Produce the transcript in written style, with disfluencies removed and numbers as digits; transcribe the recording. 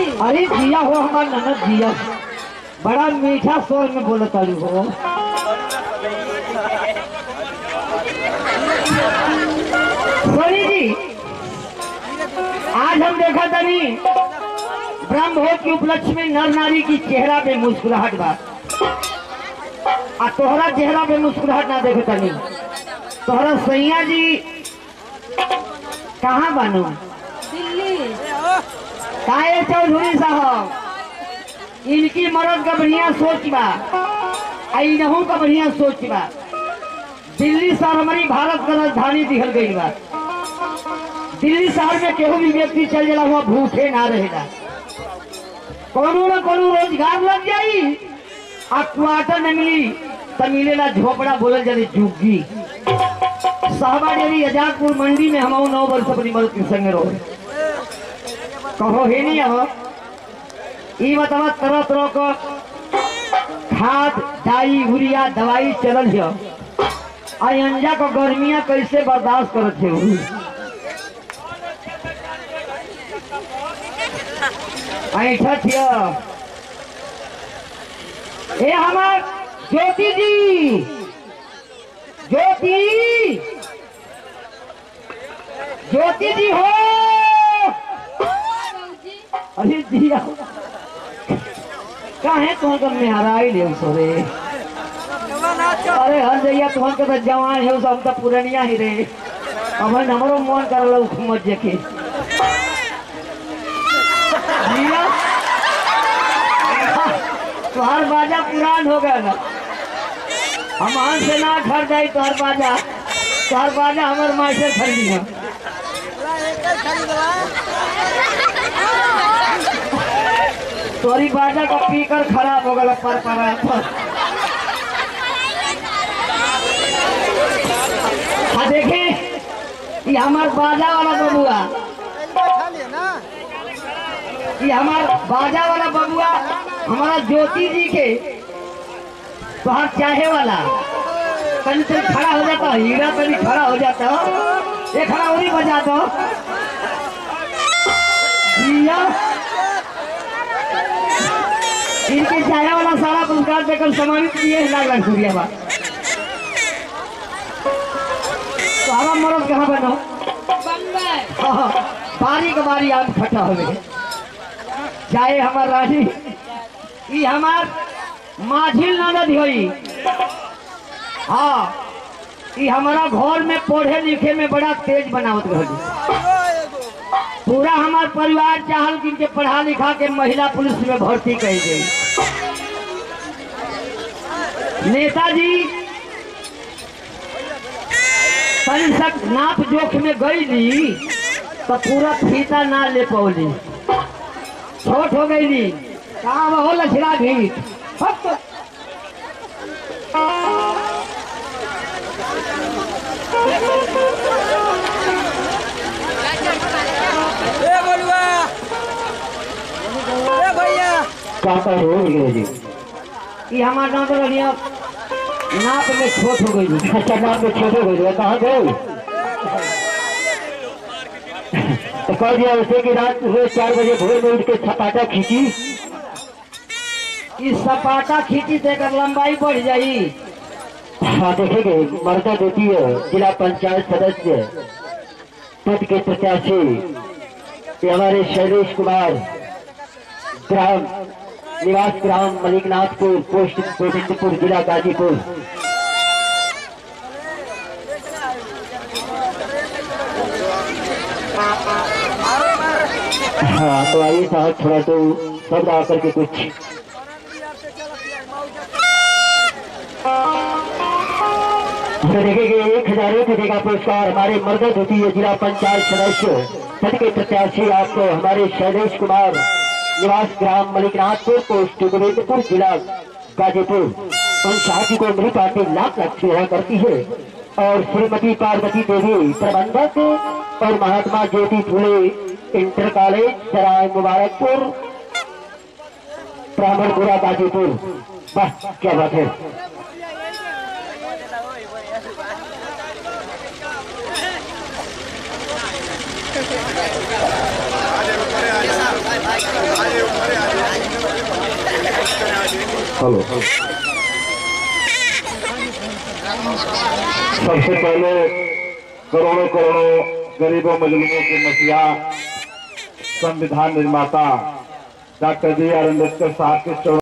अरे जिया हो हमार ननद जिया, बड़ा मीठा स्वर में बोलो तारी हो। सोनी जी, आज हम देखा तनी ब्रह्मभोज के उपलक्ष्य में नर नारी की चेहरा पे मुस्कुराहट बा, आ तोहरा चेहरा पे मुस्कुराहट ना देखे तनी। तोहरा सैया जी कहाँ बानो? दिल्ली। काहे चौधरी साहब, इनकी मर्द का बढ़िया सोच बा, इनहू का बढ़िया सोच बा। दिल्ली शहर हमारी भारत का राजधानी दिखल गई बा। दिल्ली शहर में केहू भी व्यक्ति चल जाला हुआ भूखे ना रहेगा, कोनो न कोनो रोजगार लग जाई। आ क्वार्टर न मिली तो मिलेला झोपड़ा, बोलल जाए झुग्गी। साहबा डेरी आजादपुर मंडी में हम 9 वर्ष अपनी मर्द के संग रहो। कहो हे नहीं हो ई बतावा, तरह तरह का खाद डाई यूरिया दवाई चलल है, अंजा को गर्मियां कैसे बर्दाश्त करते हो? ऐठा थिया ए हमार ज्योति जी, ज्योति ज्योति जी हो। अरे दिया काहे तुम कर में हराई ले सोरे? अरे हर जइया तुम के तो जवान है, सब तो पुरानिया ही रे। अब हमरो मन करला घूमत जेके दिया तोहर बाजा पुरान हो गया ना, हमार से ना खर जाई तोहर बाजा हमर माँ से खरीदी है। तोरी बाजा का पीकर खराब हो गया पर हाँ देखे ये हमार बाजा वाला बबुआ, ये हमार बाजा वाला बबुआ हमारा ज्योति जी के तोहर चाहे वाला तनी से खड़ा हो जाता, हीरा तनी खड़ा हो जाता, ये खड़ा हो नहीं बजा दो जिया। इनके चाहे वाला सारा पुरस्कार देकर सम्मानित किए लाख सूर्या बा। सारा मर्द कहाँ बनो? बारी के बारी आम खटा हो गए। चाहे हमार रानी ये हमार माझिल ननद होई, हाँ ये हमारा घर में पढ़े लिखे में बड़ा तेज बनावत रही। पूरा हमार परिवार चाहल कि इनके पढ़ा लिखा के महिला पुलिस में भर्ती कर गई। नेताजी परिषद नाप जोख में गई ली तो पूरा फीता ना ले पौली, छोट हो गई ली। कहाँ वो लछड़ा भी ये हमारा नाम तो नाप में छोट हो गई। अच्छा नाप में छोट हो गई, कहाँ गए? तो कह दिया उसे कि रात हुए 4 बजे भोर में उठ के सपाटा खींची। इस सपाटा खींची देकर लंबाई बढ़ जाई। हाँ देखेंगे, मर्दा देती है जिला पंचायत सदस्य पद के प्रत्याशी हमारे शैलेश कुमार, ग्राम निवास ग्राम मलिकनाथपुर, पोस्ट गोविंदपुर, जिला गाजीपुर। हाँ तो आइए साहब थोड़ा तो शब्द आकर के कुछ देखेंगे। 1001 का पुरस्कार हमारे मर्द होती है जिला पंचायत सदस्य पद के प्रत्याशी आपको हमारे शैलेश कुमार, निवास ग्राम मलिकनाथपुर, पोस्ट गोविंदपुर, जिला गाजीपुर। उन साथी को मेरी पार्टी लाख सेवा करती है और श्रीमती पार्वती देवी प्रबंधक और महात्मा ज्योति फुले इंटर कॉलेज सराय मुबारकपुर, ब्राह्मणपुरा, गाजीपुर। बस क्या बात है। हेलो। सबसे पहले करोड़ों करोड़ों गरीबों मजलूमों के मसीहा संविधान निर्माता डॉक्टर बी आर अम्बेडकर साहब के